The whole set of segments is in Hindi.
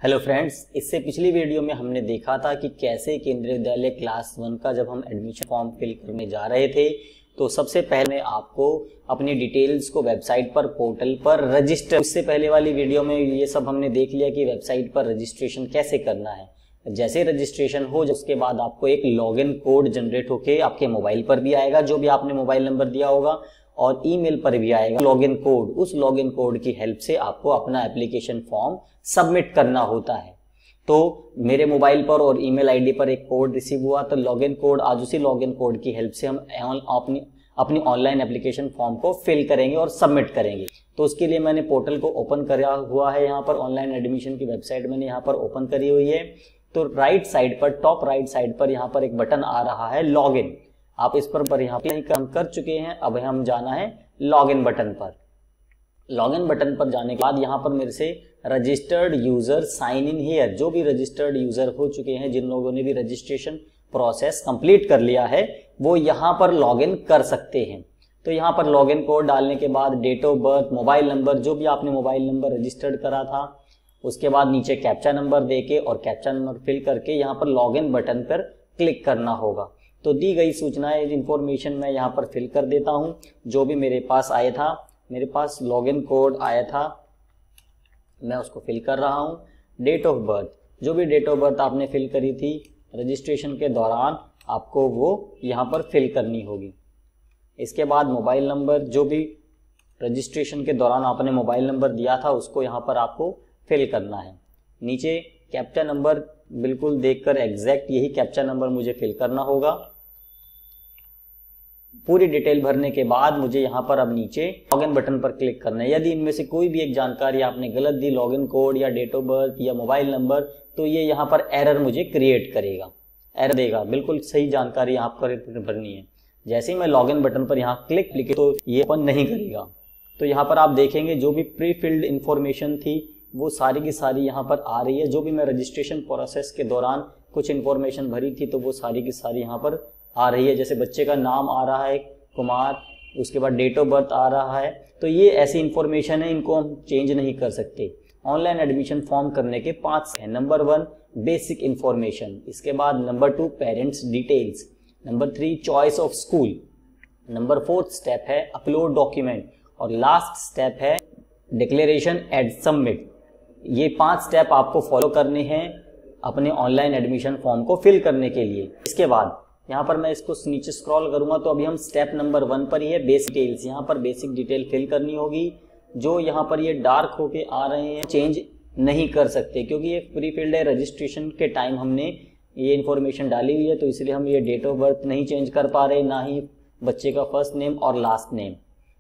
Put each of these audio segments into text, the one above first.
हेलो फ्रेंड्स, इससे पिछली वीडियो में हमने देखा था कि कैसे केंद्रीय विद्यालय क्लास 1 का जब हम एडमिशन फॉर्म फिल करने जा रहे थे तो सबसे पहले आपको अपनी डिटेल्स को वेबसाइट पर पोर्टल पर रजिस्टर। इससे पहले वाली वीडियो में ये सब हमने देख लिया कि वेबसाइट पर रजिस्ट्रेशन कैसे करना है। जैसे रजिस्ट्रेशन हो उसके बाद आपको एक लॉगिन कोड जनरेट होके आपके मोबाइल पर भी आएगा, जो भी आपने मोबाइल नंबर दिया होगा, और ईमेल पर भी आएगा लॉगिन कोड। उस लॉगिन कोड की हेल्प से आपको अपना एप्लीकेशन फॉर्म सबमिट करना होता है। तो मेरे मोबाइल पर और ईमेल आईडी पर एक कोड रिसीव हुआ, तो लॉगिन कोड, आज उसी लॉगिन कोड की हेल्प से हम अपनी ऑनलाइन एप्लीकेशन फॉर्म को फिल करेंगे और सबमिट करेंगे। तो उसके लिए मैंने पोर्टल को ओपन करा हुआ है। यहाँ पर ऑनलाइन एडमिशन की वेबसाइट मैंने यहाँ पर ओपन करी हुई है। तो राइट साइड पर, टॉप राइट साइड पर यहाँ पर एक बटन आ रहा है लॉगिन। आप इस पर यहाँ पे काम कर चुके हैं। अब हम जाना है लॉगिन बटन पर। लॉगिन बटन पर जाने के बाद यहाँ पर मेरे से registered user sign in here, जो भी रजिस्टर्ड यूजर हो चुके हैं, जिन लोगों ने भी रजिस्ट्रेशन प्रोसेस कंप्लीट कर लिया है, वो यहाँ पर लॉगिन कर सकते हैं। तो यहाँ पर लॉगिन कोड डालने के बाद date of birth, mobile number, जो भी आपने मोबाइल नंबर रजिस्टर्ड करा था, उसके बाद नीचे कैप्चा नंबर देके और कैप्चा नंबर फिल करके यहाँ पर लॉगिन बटन पर क्लिक करना होगा। तो दी गई सूचनाएं, इन्फॉर्मेशन मैं यहाँ पर फिल कर देता हूँ। जो भी मेरे पास आया था, मेरे पास लॉगिन कोड आया था, मैं उसको फिल कर रहा हूँ। डेट ऑफ बर्थ, जो भी डेट ऑफ बर्थ आपने फिल करी थी रजिस्ट्रेशन के दौरान, आपको वो यहाँ पर फिल करनी होगी। इसके बाद मोबाइल नंबर, जो भी रजिस्ट्रेशन के दौरान आपने मोबाइल नंबर दिया था, उसको यहाँ पर आपको फिल करना है। नीचे कैप्चा नंबर बिल्कुल देखकर एग्जैक्ट यही कैप्चा नंबर मुझे फिल करना होगा। पूरी डिटेल भरने के बाद मुझे यहाँ पर अब नीचे लॉगिन बटन पर क्लिक करना है। यदि इनमें से कोई भी एक जानकारी आपने गलत दी, लॉगिन कोड या डेट ऑफ बर्थ या मोबाइल नंबर, तो ये यहाँ पर एरर मुझे क्रिएट करेगा, एरर देगा। बिल्कुल सही जानकारी यहाँ पर भरनी है। जैसे ही मैं लॉगिन बटन पर यहाँ क्लिक तो ये ओपन नहीं करेगा। तो यहाँ पर आप देखेंगे जो भी प्री फिल्ड इंफॉर्मेशन थी वो सारी की सारी यहाँ पर आ रही है। जो भी मैं रजिस्ट्रेशन प्रोसेस के दौरान कुछ इन्फॉर्मेशन भरी थी तो वो सारी की सारी यहाँ पर आ रही है। जैसे बच्चे का नाम आ रहा है कुमार, उसके बाद डेट ऑफ बर्थ आ रहा है। तो ये ऐसी इन्फॉर्मेशन है, इनको हम चेंज नहीं कर सकते। ऑनलाइन एडमिशन फॉर्म करने के 5 है। नंबर 1 बेसिक इन्फॉर्मेशन, इसके बाद number 2 parents details, number 3 choice of school, number 4 step है अपलोड डॉक्यूमेंट, और लास्ट स्टेप है डिक्लेरेशन एंड सबमिट। ये 5 स्टेप आपको फॉलो करने हैं अपने ऑनलाइन एडमिशन फॉर्म को फिल करने के लिए। इसके बाद यहाँ पर मैं इसको नीचे स्क्रॉल करूंगा तो अभी हम स्टेप नंबर 1 पर ही है, बेसिक डिटेल्स। यहाँ पर बेसिक डिटेल फिल करनी होगी। जो यहाँ पर ये डार्क होके आ रहे हैं चेंज नहीं कर सकते, क्योंकि ये प्री फिल्ड है। रजिस्ट्रेशन के टाइम हमने ये इन्फॉर्मेशन डाली हुई है, तो इसलिए हम ये डेट ऑफ बर्थ नहीं चेंज कर पा रहे, ना ही बच्चे का फर्स्ट नेम और लास्ट नेम।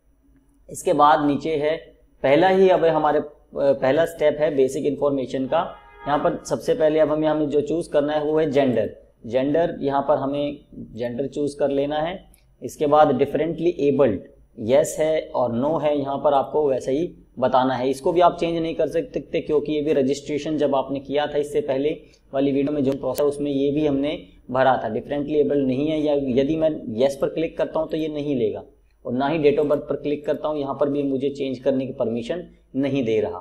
इसके बाद नीचे है पहला ही, अब हमारे पहला स्टेप है बेसिक इन्फॉर्मेशन का। यहाँ पर सबसे पहले अब हमें जो चूज करना है वो है जेंडर। जेंडर यहाँ पर हमें जेंडर चूज कर लेना है। इसके बाद डिफरेंटली एबल्ड, यस है और नो है, यहाँ पर आपको वैसे ही बताना है। इसको भी आप चेंज नहीं कर सकते, क्योंकि ये भी रजिस्ट्रेशन जब आपने किया था इससे पहले वाली वीडियो में जो प्रोसेस उसमें ये भी हमने भरा था। डिफरेंटली एबल्ड नहीं है, या यदि मैं यस पर क्लिक करता हूँ तो ये नहीं लेगा, और ना ही डेट ऑफ बर्थ पर क्लिक करता हूँ, यहाँ पर भी मुझे चेंज करने की परमिशन नहीं दे रहा।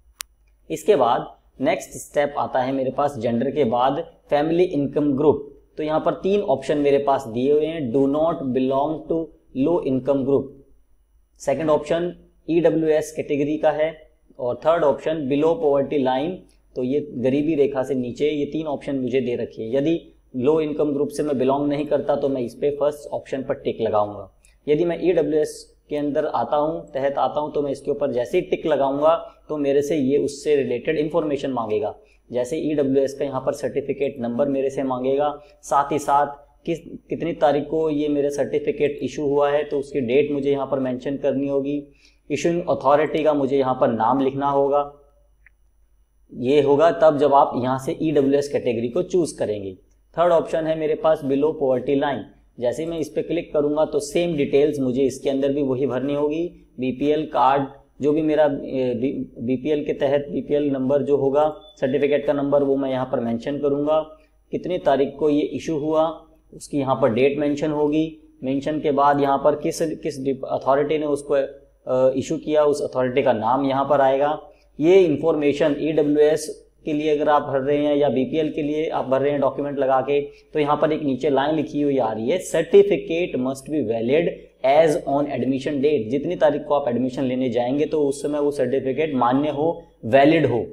इसके बाद नेक्स्ट स्टेप आता है मेरे पास जेंडर के बाद फैमिली इनकम ग्रुप। तो यहाँ पर 3 ऑप्शन मेरे पास दिए हुए हैं। Do not belong to low income group, second option EWS category का है, और third option below poverty line, तो ये गरीबी रेखा से नीचे। ये 3 ऑप्शन मुझे दे रखे हैं। यदि लो इनकम ग्रुप से मैं बिलोंग नहीं करता तो मैं इस पे फर्स्ट ऑप्शन पर टिक लगाऊंगा। यदि मैं EWS के अंदर आता हूं, तहत आता हूं, तो मैं इसके ऊपर जैसे ही टिक लगाऊंगा तो मेरे से ये उससे रिलेटेड इंफॉर्मेशन मांगेगा। जैसे EWS का यहाँ पर सर्टिफिकेट नंबर मेरे से मांगेगा, साथ ही साथ कितनी तारीख को ये मेरा सर्टिफिकेट इशू हुआ है तो उसकी डेट मुझे यहाँ पर मेंशन करनी होगी। इशूइंग अथॉरिटी का मुझे यहाँ पर नाम लिखना होगा। ये होगा तब जब आप यहाँ से EWS कैटेगरी को चूज करेंगे। थर्ड ऑप्शन है मेरे पास बिलो पॉवर्टी लाइन। जैसे मैं इस पे क्लिक करूंगा तो सेम डिटेल्स मुझे इसके अंदर भी वही भरनी होगी। BPL कार्ड, जो भी मेरा BPL के तहत BPL नंबर जो होगा, सर्टिफिकेट का नंबर, वो मैं यहाँ पर मेंशन करूंगा। कितनी तारीख को ये इशू हुआ उसकी यहाँ पर डेट मेंशन होगी। मेंशन के बाद यहाँ पर किस अथॉरिटी ने उसको इशू किया, उस अथॉरिटी का नाम यहाँ पर आएगा। ये इंफॉर्मेशन EWS के लिए अगर आप भर रहे हैं या बीपीएल के लिए आप भर रहे हैं डॉक्यूमेंट लगा के, तो यहाँ पर एक नीचे लाइन लिखी हुई आ रही है, certificate must be valid as on admission date. जितनी तारीख को आप एडमिशन लेने जाएंगे तो उस समय वो सर्टिफिकेट मान्य हो, वैलिड हो।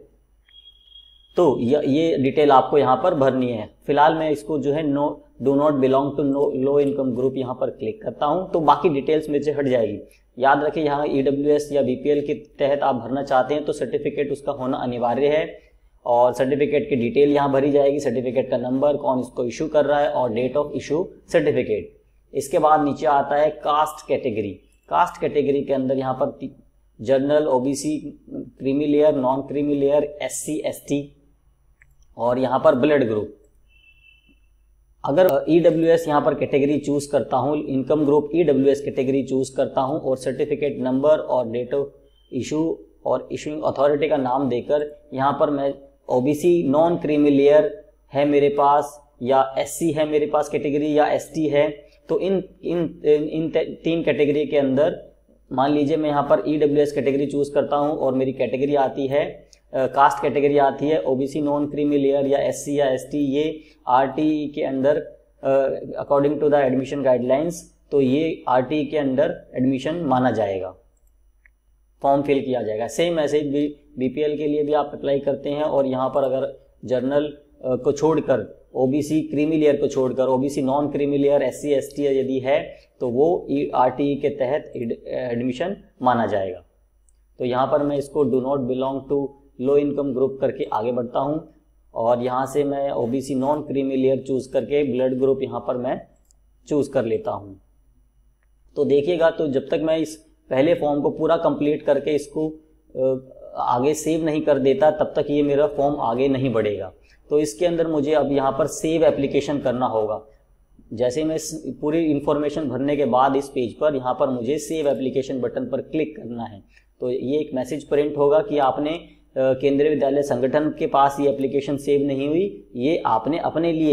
तो ये डिटेल आपको यहाँ पर भरनी है। फिलहाल मैं इसको जो है do not belong to low income group यहाँ पर क्लिक करता हूँ, तो बाकी डिटेल्स मेरे से हट जाएगी। याद रखिए यहाँ ईडब्ल्यूएस या बीपीएल के तहत आप भरना चाहते हैं तो सर्टिफिकेट उसका होना अनिवार्य है, और सर्टिफिकेट की डिटेल यहाँ भरी जाएगी, सर्टिफिकेट का नंबर, कौन इसको इशू कर रहा है और डेट ऑफ इशू सर्टिफिकेट। इसके बाद नीचे आता है कास्ट कैटेगरी। कास्ट कैटेगरी के अंदर यहाँ पर general, OBC, creamy layer, non creamy layer, SC, ST और यहाँ पर ब्लड ग्रुप। अगर ईडब्ल्यूएस यहाँ पर कैटेगरी चूज करता हूँ, income group EWS category choose करता हूँ और सर्टिफिकेट नंबर और डेट ऑफ इशू और इशूइंग अथॉरिटी का नाम देकर यहाँ पर मैं ओबीसी नॉन क्रीमी लेयर है मेरे पास, या एससी है मेरे पास कैटेगरी, या एसटी है, तो इन तीन कैटेगरी के अंदर मान लीजिए मैं यहाँ पर ईडब्ल्यूएस कैटेगरी चूज करता हूँ और मेरी कैटेगरी आती है, कास्ट कैटेगरी आती है ओबीसी नॉन क्रीमी लेयर या एससी या एसटी, ये आरटीई के अंदर according to the admission guidelines, तो ये आरटीई के अंदर एडमिशन माना जाएगा, फॉर्म फिल किया जाएगा। सेम ऐसे ही बीपीएल के लिए भी आप अप्लाई करते हैं, और यहाँ पर अगर जर्नल को छोड़कर, ओबीसी क्रीमी लेयर को छोड़कर, OBC non creamy layer, SC ST यदि है तो वो आरटीई के तहत एडमिशन माना जाएगा। तो यहाँ पर मैं इसको do not belong to low income group करके आगे बढ़ता हूँ, और यहाँ से मैं OBC non creamy layer choose करके ब्लड ग्रुप यहाँ पर मैं चूज कर लेता हूँ। तो देखिएगा, तो जब तक मैं इस पहले फॉर्म को पूरा कंप्लीट करके इसको आगे सेव नहीं कर देता तब तक ये मेरा फॉर्म आगे नहीं बढ़ेगा। तो इसके अंदर मुझे अब यहाँ पर सेव एप्लीकेशन करना होगा। जैसे मैं पूरी इंफॉर्मेशन भरने के बाद इस पेज पर यहाँ पर मुझे सेव एप्लीकेशन बटन पर क्लिक करना है, तो ये एक मैसेज प्रिंट होगा कि आपने केंद्रीय विद्यालय संगठन के पास ये एप्लीकेशन सेव नहीं हुई, ये आपने अपने लिए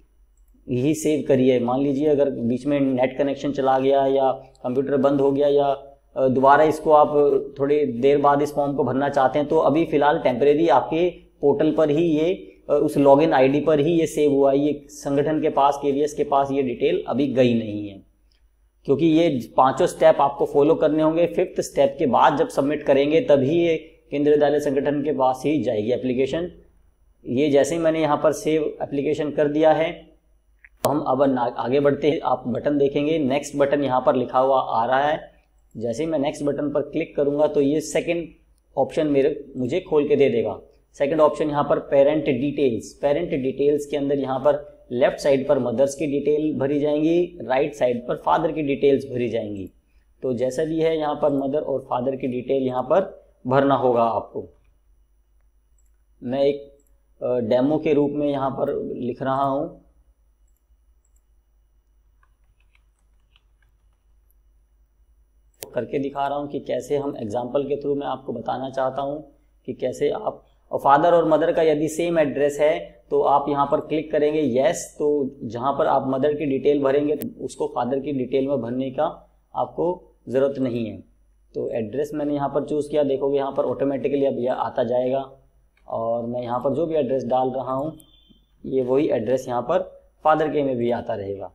यही सेव करी है। मान लीजिए अगर बीच में नेट कनेक्शन चला गया या कंप्यूटर बंद हो गया या दोबारा इसको आप थोड़ी देर बाद इस फॉर्म को भरना चाहते हैं, तो अभी फिलहाल टेम्परेरी आपके पोर्टल पर ही ये उस लॉगिन आईडी पर ही ये सेव हुआ है। ये संगठन के पास, केवीएस के पास ये डिटेल अभी गई नहीं है, क्योंकि ये पांचों स्टेप आपको फॉलो करने होंगे। 5th स्टेप के बाद जब सबमिट करेंगे तभी ये केंद्रीय विद्यालय संगठन के पास ही जाएगी एप्लीकेशन। ये जैसे ही मैंने यहाँ पर सेव एप्लीकेशन कर दिया है, तो हम अब आगे बढ़ते हैं। आप बटन देखेंगे, नेक्स्ट बटन यहाँ पर लिखा हुआ आ रहा है। जैसे ही मैं नेक्स्ट बटन पर क्लिक करूंगा तो ये सेकंड ऑप्शन मुझे खोल के दे देगा। सेकंड ऑप्शन यहाँ पर पेरेंट डिटेल्स। पेरेंट डिटेल्स के अंदर यहाँ पर लेफ्ट साइड पर मदर्स की डिटेल भरी जाएंगी, राइट साइड पर फादर की डिटेल्स भरी जाएंगी। तो जैसा भी है यहाँ पर मदर और फादर की डिटेल यहाँ पर भरना होगा आपको। मैं एक डेमो के रूप में यहाँ पर लिख रहा हूँ। करके दिखा रहा हूँ कि कैसे हम एग्जाम्पल के थ्रू मैं आपको बताना चाहता हूँ कि कैसे आप, और फादर और मदर का यदि सेम एड्रेस है तो आप यहाँ पर क्लिक करेंगे यस, तो जहाँ पर आप मदर की डिटेल भरेंगे तो उसको फादर की डिटेल में भरने का आपको ज़रूरत नहीं है। तो एड्रेस मैंने यहाँ पर चूज़ किया, देखोगे यहाँ पर ऑटोमेटिकली अब यह आता जाएगा, और मैं यहाँ पर जो भी एड्रेस डाल रहा हूँ ये वही एड्रेस यहाँ पर फादर के में भी आता रहेगा।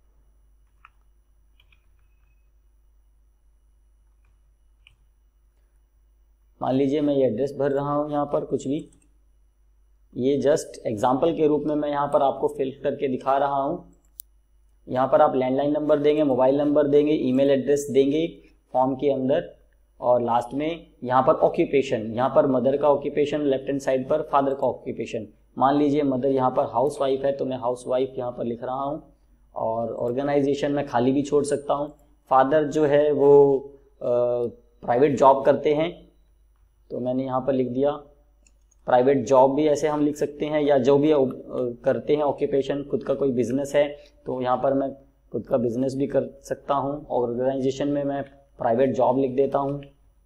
मान लीजिए मैं ये एड्रेस भर रहा हूँ यहाँ पर कुछ भी, ये जस्ट एग्जाम्पल के रूप में मैं यहाँ पर आपको फिल करके दिखा रहा हूँ। यहाँ पर आप लैंडलाइन नंबर देंगे, मोबाइल नंबर देंगे, ईमेल एड्रेस देंगे फॉर्म के अंदर, और लास्ट में यहाँ पर ऑक्यूपेशन, यहाँ पर मदर का ऑक्यूपेशन, लेफ्ट हैंड साइड पर फादर का ऑक्यूपेशन। मान लीजिए मदर यहाँ पर हाउस वाइफ है तो मैं हाउस वाइफ यहाँ पर लिख रहा हूँ, और ऑर्गेनाइजेशन में खाली भी छोड़ सकता हूँ। फादर जो है वो प्राइवेट जॉब करते हैं तो मैंने यहाँ पर लिख दिया प्राइवेट जॉब, भी ऐसे हम लिख सकते हैं, या जो भी करते हैं ऑक्यूपेशन, खुद का कोई बिजनेस है तो यहाँ पर मैं खुद का बिजनेस भी कर सकता हूँ। ऑर्गेनाइजेशन में मैं प्राइवेट जॉब लिख देता हूँ।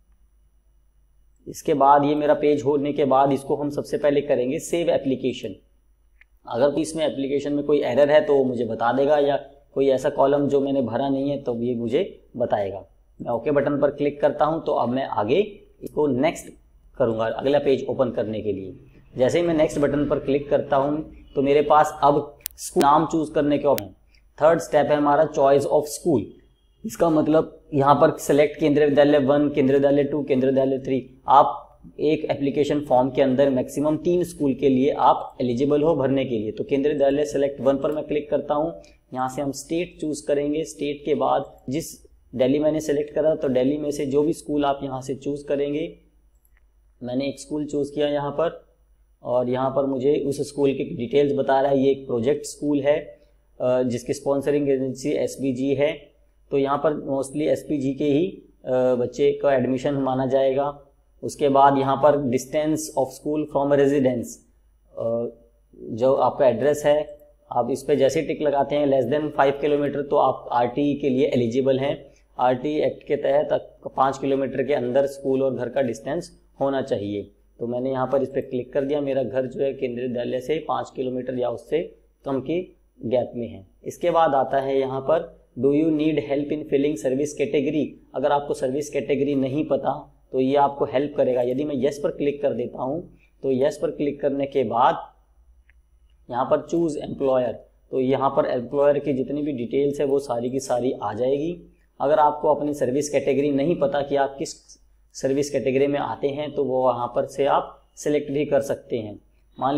इसके बाद ये मेरा पेज होने के बाद इसको हम सबसे पहले करेंगे सेव एप्लीकेशन। अगर इसमें एप्लीकेशन में कोई एरर है तो मुझे बता देगा, या कोई ऐसा कॉलम जो मैंने भरा नहीं है तो ये मुझे बताएगा। मैं ओके बटन पर क्लिक करता हूँ, तो अब मैं आगे इसको नेक्स्ट करूंगा अगला पेज ओपन करने के लिए। जैसे ही मैं नेक्स्ट बटन पर क्लिक करता हूँ तो मेरे पास अब स्कूल नाम चूज करने के ऑप्शन। थर्ड स्टेप है हमारा चॉइस ऑफ स्कूल। इसका मतलब यहाँ पर सिलेक्ट केंद्रीय विद्यालय 1, केंद्रीय विद्यालय 2, केंद्रीय विद्यालय 3। आप एक एप्लीकेशन फॉर्म के अंदर मैक्सिमम 3 स्कूल के लिए आप एलिजिबल हो भरने के लिए। तो केंद्रीय विद्यालय सिलेक्ट 1 पर मैं क्लिक करता हूँ। यहाँ से हम स्टेट चूज करेंगे। स्टेट के बाद जिस दिल्ली मैंने सेलेक्ट करा तो दिल्ली में से जो भी स्कूल आप यहाँ से चूज करेंगे। मैंने एक स्कूल चूज किया यहाँ पर, और यहाँ पर मुझे उस स्कूल की डिटेल्स बता रहा है। ये एक प्रोजेक्ट स्कूल है जिसकी स्पॉन्सरिंग एजेंसी SPG है। तो यहाँ पर मोस्टली SPG के ही बच्चे का एडमिशन माना जाएगा। उसके बाद यहाँ पर distance of school from residence, जो आपका एड्रेस है, आप इस पे जैसे टिक लगाते हैं लेस देन 5 किलोमीटर तो आप RTE के लिए एलिजिबल हैं। RTE एक्ट के तहत 5 किलोमीटर के अंदर स्कूल और घर का डिस्टेंस होना चाहिए। तो मैंने यहाँ पर इस पर क्लिक कर दिया। मेरा घर जो है केंद्रीय विद्यालय से 5 किलोमीटर या उससे कम की गैप में है। इसके बाद आता है यहाँ पर do you need help in filling service category. अगर आपको सर्विस कैटेगरी नहीं पता तो ये आपको हेल्प करेगा। यदि मैं यस पर क्लिक कर देता हूँ तो यस पर क्लिक करने के बाद यहाँ पर चूज एम्प्लॉयर, तो यहाँ पर एम्प्लॉयर की जितनी भी डिटेल्स है वो सारी की सारी आ जाएगी। अगर आपको अपनी सर्विस कैटेगरी नहीं पता कि आप किस सर्विस कैटेगरी में आते हैं तो वो वहाँ पर से आप सिलेक्ट भी कर सकते हैं। मान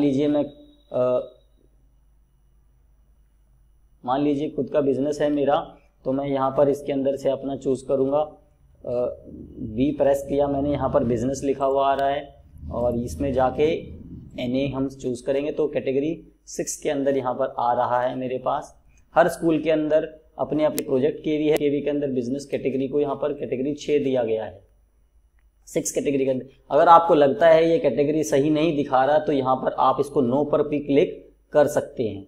लीजिए खुद का बिजनेस है मेरा, तो मैं यहाँ पर इसके अंदर से अपना चूज करूँगा। बी प्रेस किया मैंने, यहाँ पर बिजनेस लिखा हुआ आ रहा है और इसमें जाके NA हम चूज करेंगे तो कैटेगरी 6 के अंदर यहाँ पर आ रहा है मेरे पास। हर स्कूल के अंदर अपने अपने प्रोजेक्ट केवी है। केवी के अंदर बिजनेस कैटेगरी को यहाँ पर कैटेगरी 6 दिया गया है। 6 कैटेगरी के अंदर अगर आपको लगता है ये कैटेगरी सही नहीं दिखा रहा तो यहाँ पर आप इसको नो पर भी क्लिक कर सकते हैं।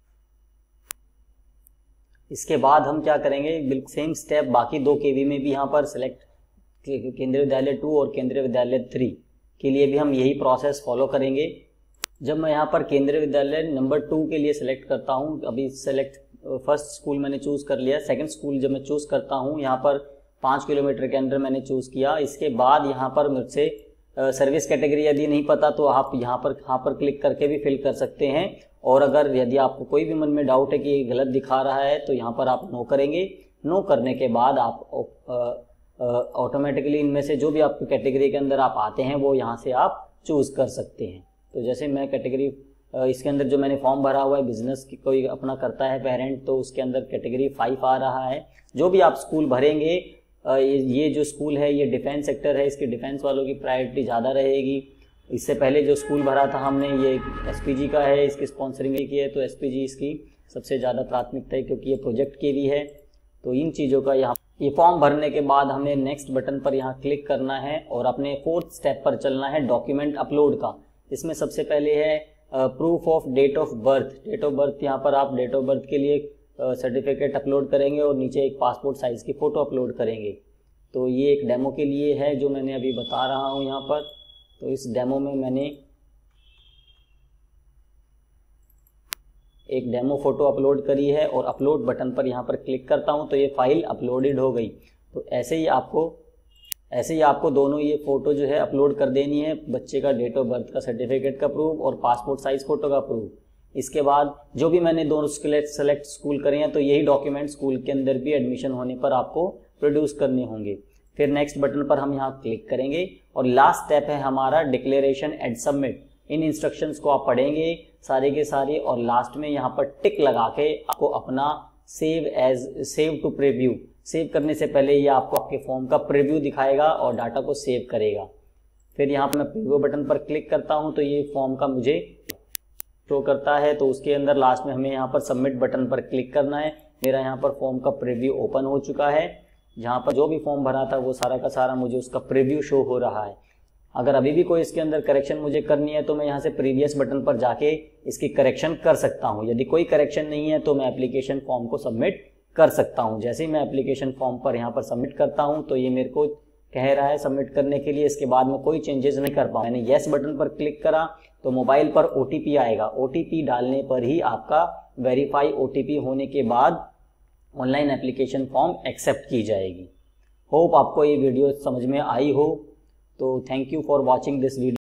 इसके बाद हम क्या करेंगे, बिल्कुल सेम स्टेप बाकी 2 केवी में भी यहाँ पर सिलेक्ट केंद्रीय विद्यालय 2 और केंद्रीय विद्यालय 3 के लिए भी हम यही प्रोसेस फॉलो करेंगे। जब मैं यहाँ पर केंद्रीय विद्यालय नंबर 2 के लिए सिलेक्ट करता हूँ, अभी सेलेक्ट फर्स्ट स्कूल मैंने चूज कर लिया। सेकंड स्कूल जब मैं चूज करता हूँ यहाँ पर 5 किलोमीटर के अंदर मैंने चूज किया। इसके बाद यहाँ पर मुझसे सर्विस कैटेगरी यदि नहीं पता तो आप यहाँ पर क्लिक करके भी फिल कर सकते हैं। और अगर यदि आपको कोई भी मन में डाउट है कि ये गलत दिखा रहा है तो यहाँ पर आप नो करेंगे। नो करने के बाद आप ऑटोमेटिकली इनमें से जो भी आपकी कैटेगरी के अंदर आप आते हैं वो यहाँ से आप चूज कर सकते हैं। तो जैसे मैं कैटेगरी इसके अंदर जो मैंने फॉर्म भरा हुआ है बिजनेस की कोई अपना करता है पेरेंट, तो उसके अंदर कैटेगरी 5 आ रहा है। जो भी आप स्कूल भरेंगे, ये जो स्कूल है ये डिफेंस सेक्टर है, इसकी डिफेंस वालों की प्रायोरिटी ज़्यादा रहेगी। इससे पहले जो स्कूल भरा था हमने ये SPG का है, इसकी स्पॉन्सरिंग की है तो SPG इसकी सबसे ज़्यादा प्राथमिकता है क्योंकि ये प्रोजेक्ट के भी है। तो इन चीज़ों का यहाँ ये फॉर्म भरने के बाद हमें नेक्स्ट बटन पर यहाँ क्लिक करना है और अपने 4th स्टेप पर चलना है डॉक्यूमेंट अपलोड का। इसमें सबसे पहले है proof of date of birth. Date of birth यहाँ पर आप डेट ऑफ बर्थ के लिए सर्टिफिकेट अपलोड करेंगे और नीचे एक पासपोर्ट साइज की फ़ोटो अपलोड करेंगे। तो ये एक डेमो के लिए है जो मैंने अभी बता रहा हूँ यहाँ पर। तो इस डेमो में मैंने एक डेमो फोटो अपलोड करी है और अपलोड बटन पर यहाँ पर क्लिक करता हूँ तो ये फाइल अपलोडेड हो गई। तो ऐसे ही आपको दोनों ये फ़ोटो जो है अपलोड कर देनी है, बच्चे का डेट ऑफ बर्थ का सर्टिफिकेट का प्रूफ और पासपोर्ट साइज फ़ोटो का प्रूफ। इसके बाद जो भी मैंने दोनों सेलेक्ट स्कूल करे हैं तो यही डॉक्यूमेंट स्कूल के अंदर भी एडमिशन होने पर आपको प्रोड्यूस करने होंगे। फिर नेक्स्ट बटन पर हम यहाँ क्लिक करेंगे और लास्ट स्टेप है हमारा डिक्लेरेशन एंड सबमिट। इन इंस्ट्रक्शंस को आप पढ़ेंगे सारे के सारे और लास्ट में यहाँ पर टिक लगा के आपको अपना सेव टू प्रीव्यू, सेव करने से पहले ये आपको आपके फॉर्म का प्रीव्यू दिखाएगा और डाटा को सेव करेगा। फिर यहाँ पर मैं प्रीव्यू बटन पर क्लिक करता हूँ तो ये फॉर्म का मुझे शो करता है। तो उसके अंदर लास्ट में हमें यहाँ पर सबमिट बटन पर क्लिक करना है। मेरा यहाँ पर फॉर्म का प्रीव्यू ओपन हो चुका है, जहाँ पर जो भी फॉर्म भरा था वो सारा का सारा मुझे उसका प्रीव्यू शो हो रहा है। अगर अभी भी कोई इसके अंदर करेक्शन मुझे करनी है तो मैं यहाँ से प्रीवियस बटन पर जाके इसकी करेक्शन कर सकता हूँ। यदि कोई करेक्शन नहीं है तो मैं एप्लीकेशन फॉर्म को सबमिट कर सकता हूँ। जैसे ही मैं एप्लीकेशन फॉर्म पर यहाँ पर सबमिट करता हूँ तो ये मेरे को कह रहा है सबमिट करने के लिए। इसके बाद मैं कोई चेंजेस नहीं कर पाऊँ। मैंने येस बटन पर क्लिक करा तो मोबाइल पर OTP आएगा। OTP डालने पर ही आपका वेरीफाई OTP होने के बाद ऑनलाइन एप्लीकेशन फॉर्म एक्सेप्ट की जाएगी। होप आपको ये वीडियो समझ में आई हो। तो thank you for watching this video.